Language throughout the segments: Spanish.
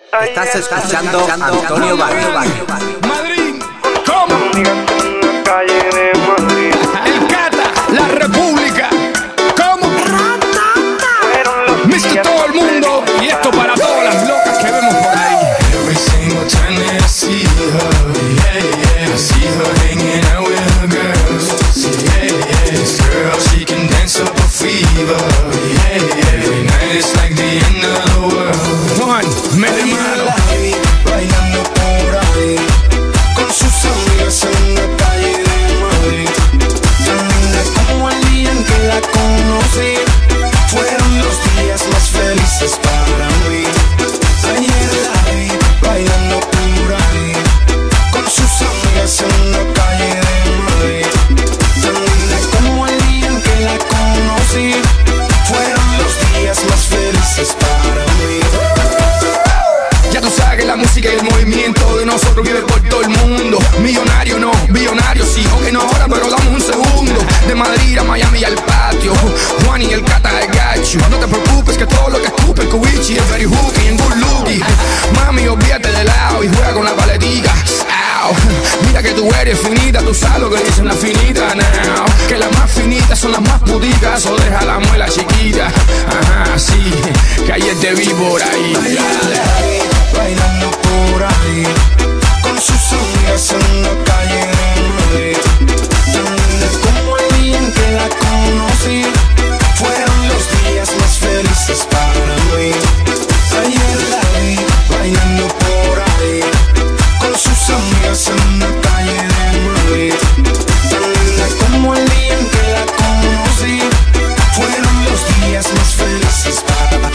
Estás escuchando Antonio Barrio. Madrid, ¿cómo? En la calle de Madrid. El Cata, la República, ¿cómo? Mr. Todo el mundo, y esto para todas las locas que vemos por ahí. Every single time that I see her, I see her hanging out with her girls. This girl, she can dance up a fever. Every night it's like the end of the world. Juan, mete mano. Bailando por ahí, con sus amigas en la calle de Madrid. Tan linda como el día en que la conocí. Fueron los días más felices para mí. Ayer la vi bailando por ahí, con sus amigas en la calle de Madrid. Tan linda como el día en que la conocí. Fueron los días más felices para mí. Ya tú sabes que la música y el movimiento de nosotros vive por todo el mundo. Millonario no, billonario sí, ok no ahora, pero dame un segundo. De Madrid a Miami al patio, Juan y el Cata de gacho. No te preocupes que todo lo que escupe el cubichi es very hooky and good looky. Mami, olvídate de lado y juega con la paletica. Ow. Mira que tú eres finita, tú sabes lo que dicen las finitas now. Que las más finitas son las más puticas, o deja la muela chiquita. Ajá, sí, que ayer te vi por ahí. Bailando por ahí, con sus amigas en la calle de Madrid. Tan linda como el día en que la conocí. Fueron los días más felices para mí. Ayer la vi bailando por ahí, con sus amigas en la calle de Madrid. Tan linda como el día en que la conocí. Fueron los días más felices para mí.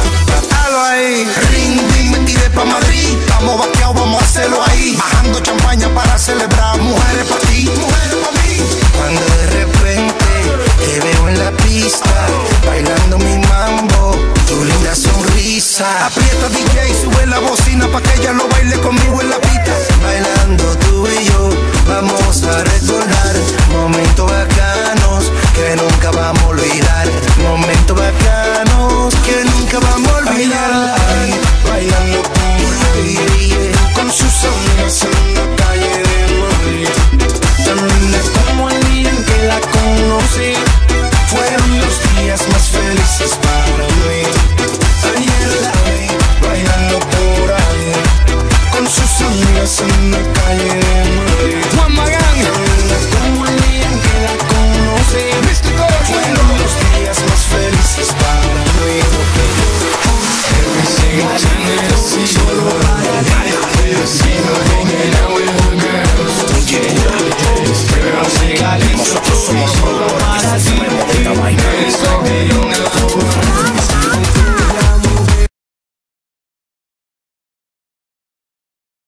Ahí. Ring, ding, me tiré pa' Madrid. Estamos vaqueados, vamos a hacerlo ahí. Bajando champaña para celebrar. Mujeres pa' ti, mujeres pa' mí. Cuando de repente te veo en la pista, bailando mi mambo, tu linda sonrisa. Aprieta DJ, sube la bocina pa' que ella lo baile conmigo en la pista. Bailando tú y yo, vamos a recordar momentos bacanos que nunca vamos a olvidar. Momentos bacanos que nunca vamos a olvidar. Bailando por ahí, con sus amigas en la calle de Madrid. Tan linda como el día en que la conocí. Fueron los días más felices para mí. Ayer la vi bailando por ahí, con sus amigas en la calle de Madrid. Juan Magán, Tan linda como el día en que la conocí. Fueron los días más felices para mí. Every single time that I see you,